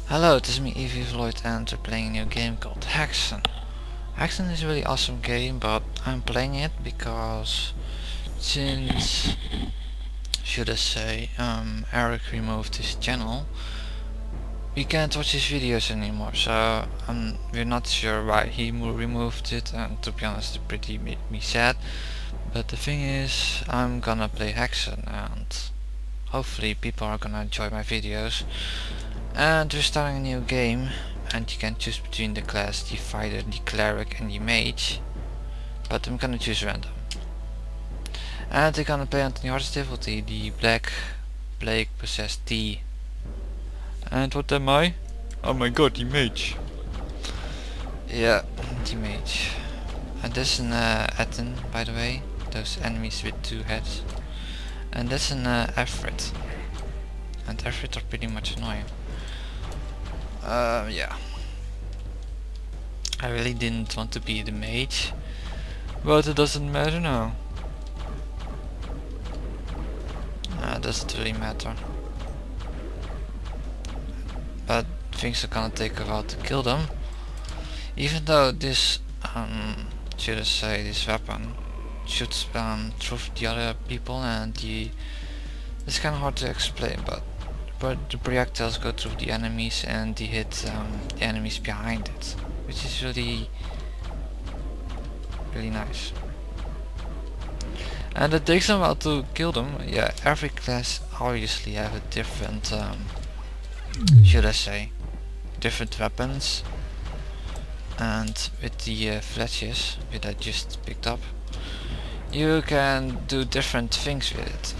Hello, it is me Evie Floyd and we're playing a new game called Hexen. Hexen is a really awesome game, but I'm playing it because since, should I say, Eric removed his channel, we can't watch his videos anymore, so we're not sure why he removed it, and to be honest it pretty made me sad. But the thing is, I'm gonna play Hexen and hopefully people are gonna enjoy my videos. And we're starting a new game, and you can choose between the class, the fighter, the cleric and the mage, but I'm gonna choose random. And we're gonna play on the hardest difficulty, the Black Plague Possessed T. And what am I? Oh my god, the mage. Yeah, the mage. And this is an Aten, by the way, those enemies with two heads. And that's an Efrit. And Efrit are pretty much annoying. Yeah. I really didn't want to be the mage, but it doesn't matter now. Doesn't really matter. But things are gonna take a while to kill them. Even though this, should I say, this weapon shoots through the other people, and it's kinda hard to explain, but the projectiles go through the enemies and they hit the enemies behind it, which is really nice. And it takes a while to kill them. Yeah, every class obviously have a different, should I say, different weapons. And with the fletches, which I just picked up, you can do different things with it.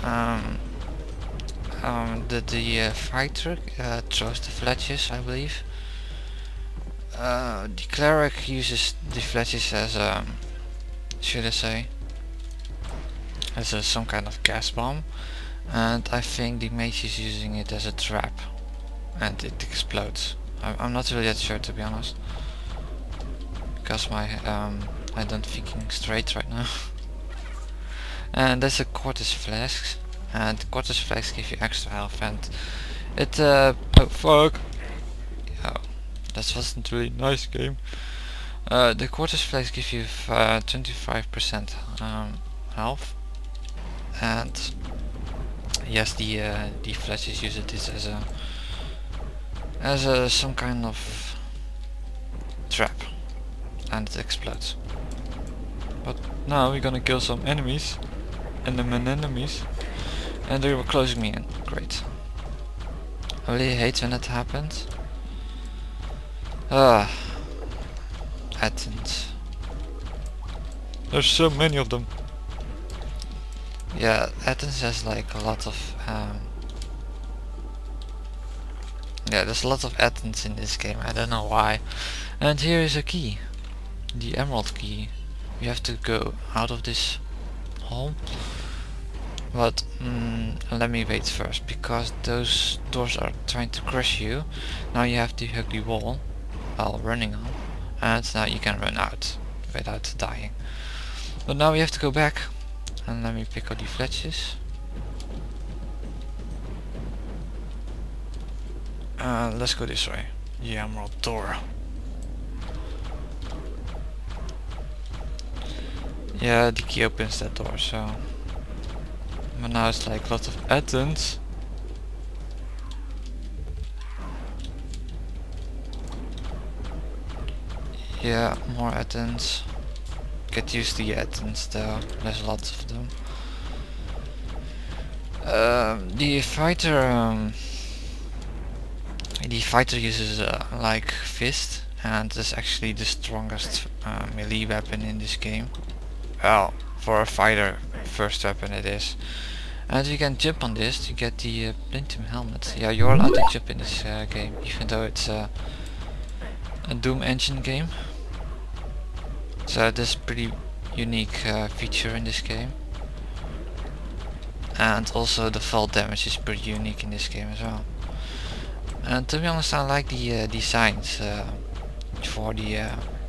The fighter throws the fletches, I believe. The cleric uses the fletches as should I say, as some kind of gas bomb, and I think the mage is using it as a trap, and it explodes. I'm not really that sure, to be honest, because my I don't thinking straight right now. And there's a quarters flasks. And quarters flags give you extra health, and it oh fuck, oh, that wasn't really nice game. The quarters flags give you 25% health, and yes, the flashes use it as a some kind of trap, and it explodes. But now we're gonna kill some enemies, enemies. And they were closing me in. Great. I really hate when that happens. Atens. There's so many of them. Yeah, Athens has like a lot of yeah, there's a lot of Athens in this game. I don't know why. And here is a key. The emerald key. We have to go out of this hole. But let me wait first, because those doors are trying to crush you. Now you have to hug the wall while running on, and now you can run out without dying. But now we have to go back, and let me pick up the fletches. Let's go this way. The emerald door. Yeah, the key opens that door, so. But now it's like lots of Athens. Yeah, more Athens. Get used to the Athens though, there's lots of them. The fighter uses like fist, and is actually the strongest melee weapon in this game. Well, for a fighter, first weapon it is. And you can jump on this to get the Plintum helmet. Yeah, you're allowed to jump in this game, even though it's a Doom engine game. So this pretty unique feature in this game. And also the fall damage is pretty unique in this game as well. And to be honest, I like the designs for the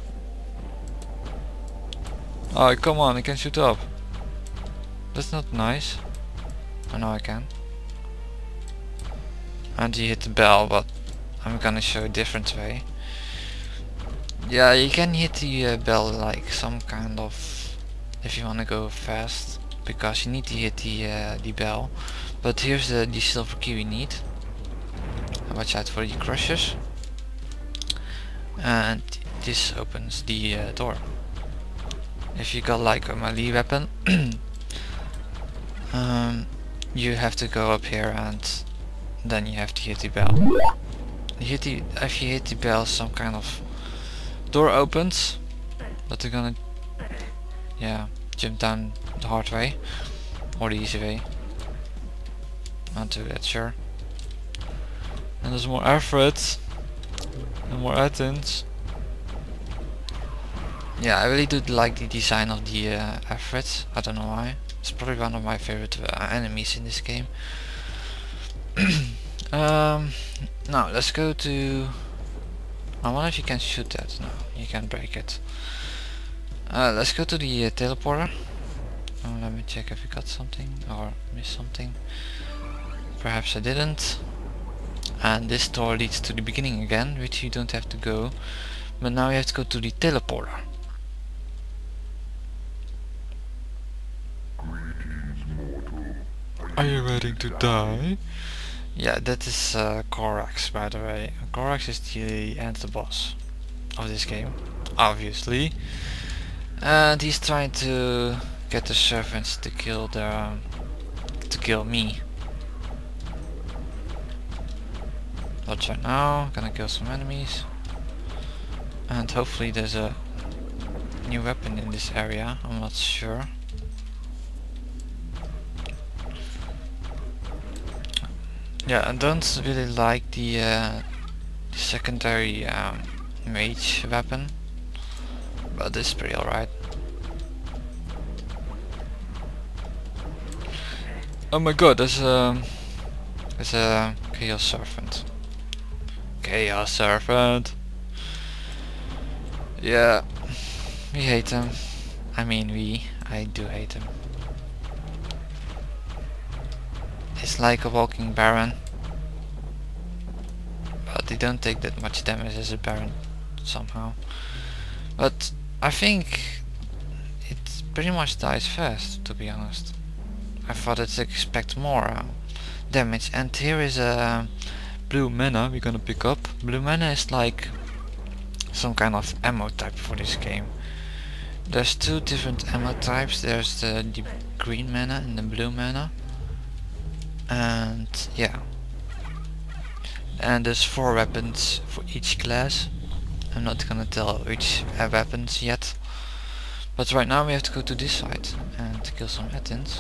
oh, come on, I can shoot up. That's not nice. Oh, no, I can. And he hit the bell, but I'm gonna show a different way. Yeah, you can hit the bell like some kind of, if you wanna go fast, because you need to hit the bell. But here's the silver key we need. Watch out for the crushers. And this opens the door. If you got like a melee weapon, you have to go up here and then you have to hit the bell. If you hit the bell, some kind of door opens, but they're gonna, yeah, jump down the hard way or the easy way. Not do that, sure. And there's more efforts and more items. Yeah, I really do like the design of the efforts. I don't know why. It's probably one of my favorite enemies in this game. Now let's go to. I wonder if you can shoot that. No, you can break it. Let's go to the teleporter. Let me check if we got something or missed something. Perhaps I didn't. And this door leads to the beginning again, which you don't have to go. But now you have to go to the teleporter. Are you ready to die? Yeah, that is Korax, by the way. Korax is the end boss of this game, obviously. And he's trying to get the servants to kill me. But right now, gonna kill some enemies. And hopefully there's a new weapon in this area, I'm not sure. Yeah, I don't really like the secondary mage weapon, but it's pretty alright. Oh my god, there's a Chaos Serpent. Chaos Serpent. Yeah, we hate him. I do hate him. It's like a walking Baron, but they don't take that much damage as a Baron somehow. But I think it pretty much dies fast, to be honest. I thought I'd expect more damage. And here is a blue mana we're gonna pick up. Blue mana is like some kind of ammo type for this game. There's two different ammo types. There's the green mana and the blue mana. And yeah, and there's 4 weapons for each class. I'm not gonna tell which weapons yet, but right now we have to go to this side and kill some Attins.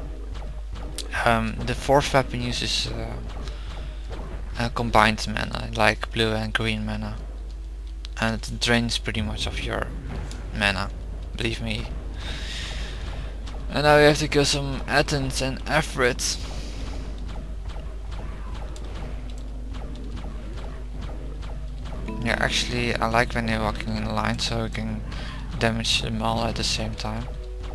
The 4th weapon uses a combined mana, like blue and green mana, and it drains pretty much of your mana, believe me. And now we have to kill some Attins and Efrits. Yeah, actually I like when they're walking in a line, so I can damage them all at the same time.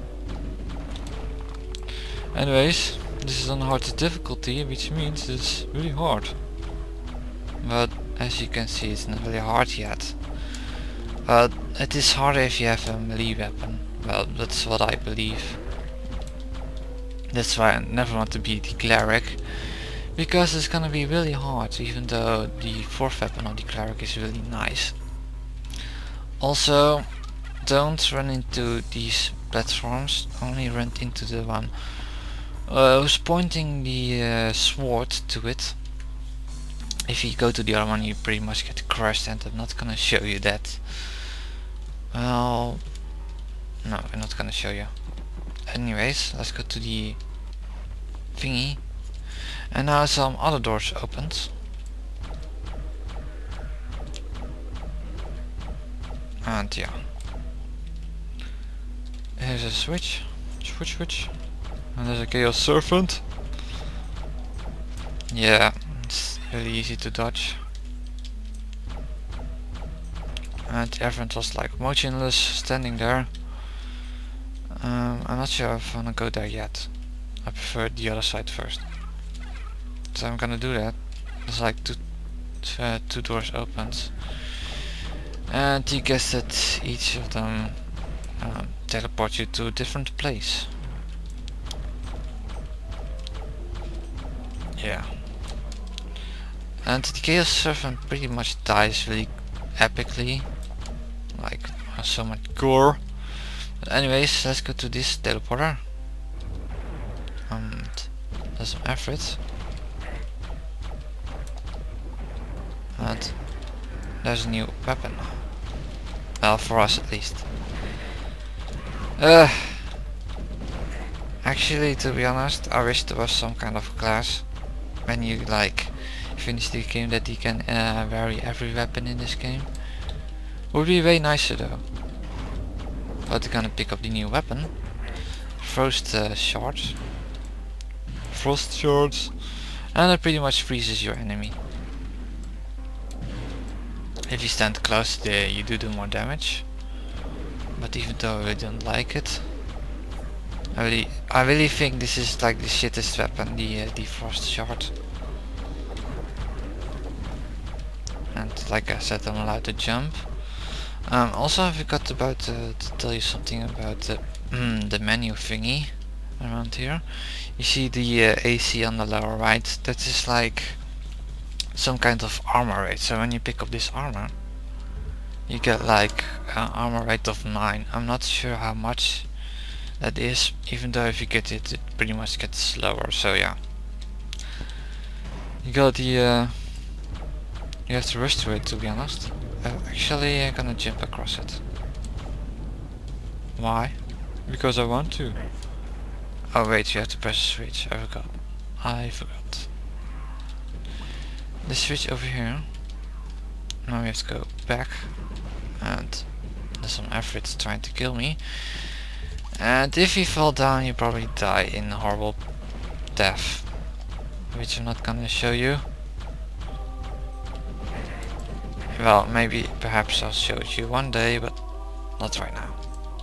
Anyways, this is on hardest difficulty, which means it's really hard. But as you can see, it's not really hard yet. But it is harder if you have a melee weapon. Well, that's what I believe. That's why I never want to be the cleric. Because it's gonna be really hard, even though the 4th weapon of the cleric is really nice. Also, don't run into these platforms, only run into the one who's pointing the sword to it. If you go to the other one, you pretty much get crushed, and I'm not gonna show you that. Well, no, I'm not gonna show you. Anyways, let's go to the thingy. And now some other doors opened. And yeah. Here's a switch. Switch. And there's a Chaos Serpent. Yeah, it's really easy to dodge. And everyone was like motionless, standing there. I'm not sure if I wanna go there yet. I prefer the other side first. So I'm gonna do that. There's like two doors opened, and you guessed it, each of them teleport you to a different place. Yeah. And the Chaos Servant pretty much dies really epically, like so much gore. But anyways, let's go to this teleporter and there's some effort. And there's a new weapon. Well, for us at least. Actually, to be honest, I wish there was some kind of class when you like finish the game that you can vary every weapon in this game. Would be way nicer though. But you're gonna pick up the new weapon, Frost Shards. Frost Shards, and it pretty much freezes your enemy. If you stand close, you do more damage. But even though I don't like it, I really think this is like the shittest weapon, the Frost Shard. And like I said, I'm allowed to jump. Also, I forgot about to tell you something about the menu thingy around here. You see the AC on the lower right. That is like some kind of armor rate. So when you pick up this armor, you get like an armor rate of 9. I'm not sure how much that is, even though if you get it, it pretty much gets slower. So yeah, you got the you have to rush to it, to be honest. Actually, I'm gonna jump across it. Why? Because I want to. Oh wait, you have to press a switch. I forgot. The switch over here. Now we have to go back, and there's some efforts trying to kill me. And if you fall down, you probably die in a horrible death, which I'm not gonna show you. Well, maybe, perhaps I'll show it you one day, but not right now.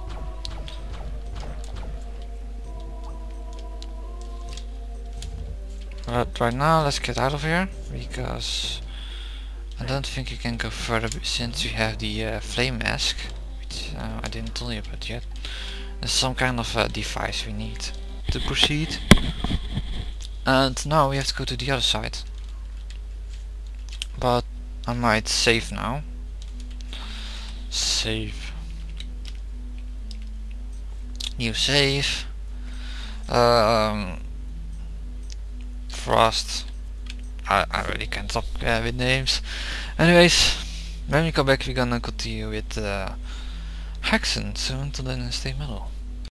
But right now, let's get out of here, because I don't think you can go further since you have the flame mask, which I didn't tell you about yet. There's some kind of device we need to proceed. And now we have to go to the other side. But I might save now. Save. New save. Frost. I really can't talk with names. Anyways, when we come back, we're gonna continue with Hexen. So until then, stay metal.